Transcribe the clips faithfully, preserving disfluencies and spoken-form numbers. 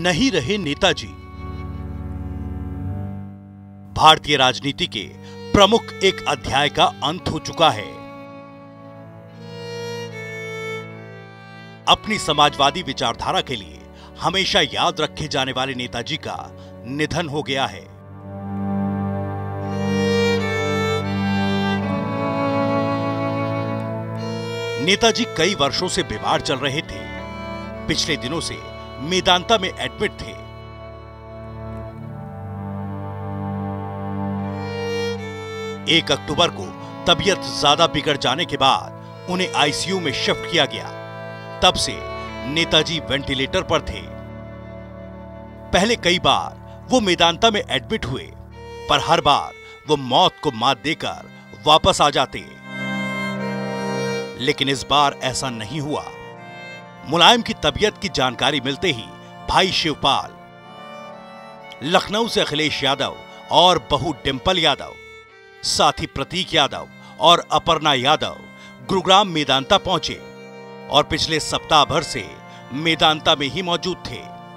नहीं रहे नेताजी। भारतीय राजनीति के प्रमुख एक अध्याय का अंत हो चुका है। अपनी समाजवादी विचारधारा के लिए हमेशा याद रखे जाने वाले नेताजी का निधन हो गया है। नेताजी कई वर्षों से बीमार चल रहे थे। पिछले दिनों से मेदांता में एडमिट थे। एक अक्टूबर को तबीयत ज्यादा बिगड़ जाने के बाद उन्हें आईसीयू में शिफ्ट किया गया। तब से नेताजी वेंटिलेटर पर थे। पहले कई बार वो मेदांता में एडमिट हुए, पर हर बार वो मौत को मात देकर वापस आ जाते। लेकिन इस बार ऐसा नहीं हुआ। मुलायम की तबीयत की जानकारी मिलते ही भाई शिवपाल, लखनऊ से अखिलेश यादव और बहू डिंपल यादव, साथ ही प्रतीक यादव और अपर्णा यादव गुरुग्राम मेदांता पहुंचे और पिछले सप्ताह भर से मेदांता में ही मौजूद थे।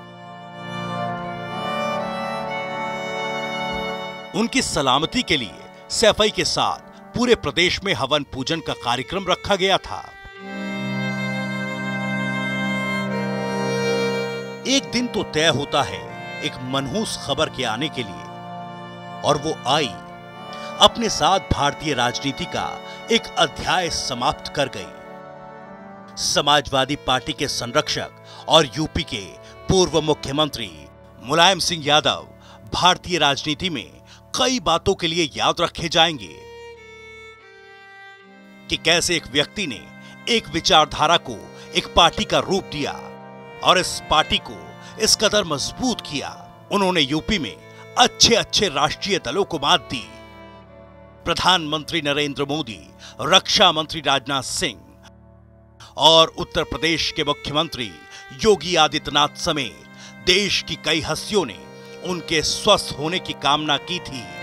उनकी सलामती के लिए सैफई के साथ पूरे प्रदेश में हवन पूजन का कार्यक्रम रखा गया था। एक दिन तो तय होता है एक मनहूस खबर के आने के लिए, और वो आई। अपने साथ भारतीय राजनीति का एक अध्याय समाप्त कर गई। समाजवादी पार्टी के संरक्षक और यूपी के पूर्व मुख्यमंत्री मुलायम सिंह यादव भारतीय राजनीति में कई बातों के लिए याद रखे जाएंगे कि कैसे एक व्यक्ति ने एक विचारधारा को एक पार्टी का रूप दिया और इस पार्टी को इस कदर मजबूत किया। उन्होंने यूपी में अच्छे अच्छे राष्ट्रीय दलों को मात दी। प्रधानमंत्री नरेंद्र मोदी, रक्षा मंत्री राजनाथ सिंह और उत्तर प्रदेश के मुख्यमंत्री योगी आदित्यनाथ समेत देश की कई हस्तियों ने उनके स्वस्थ होने की कामना की थी।